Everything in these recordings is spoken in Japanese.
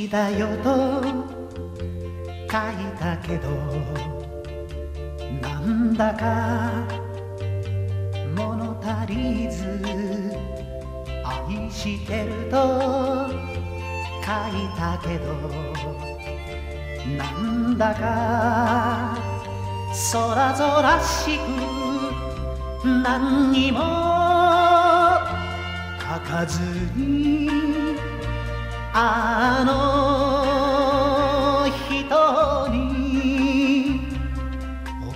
きだよと書いたけど、なんだか物足りず、愛してると書いたけど、なんだか空々しく何にも書かずにあの人に送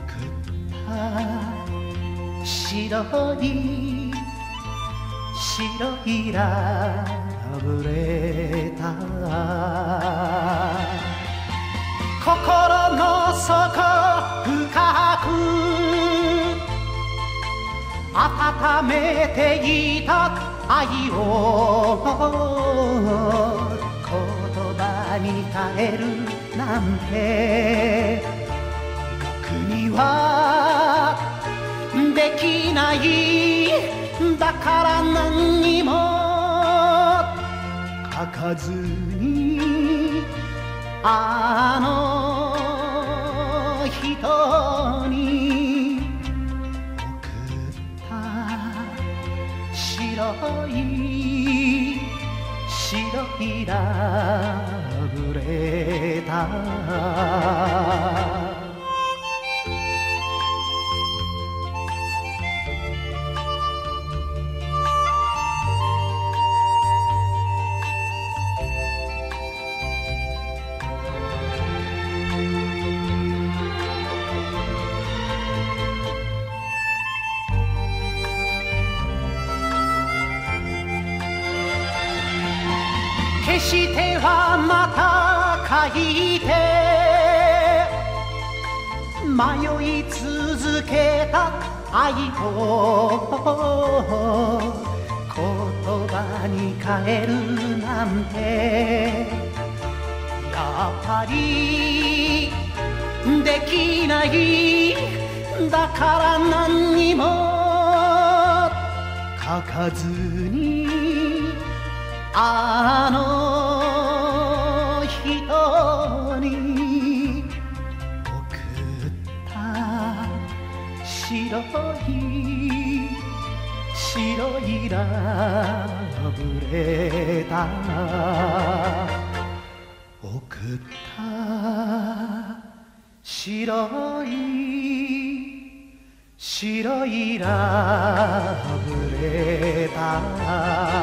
った白いラブレター、心の底深く温めていた愛を言葉に変えるなんて僕にはできない。だから何にも書かずにあの人に送った白いラブレター。決してはまた書いて迷い続けた愛を言葉に変えるなんてやっぱりできない。だから何にも書かずにあの人に送った白いラブレター、送った白いラブレター。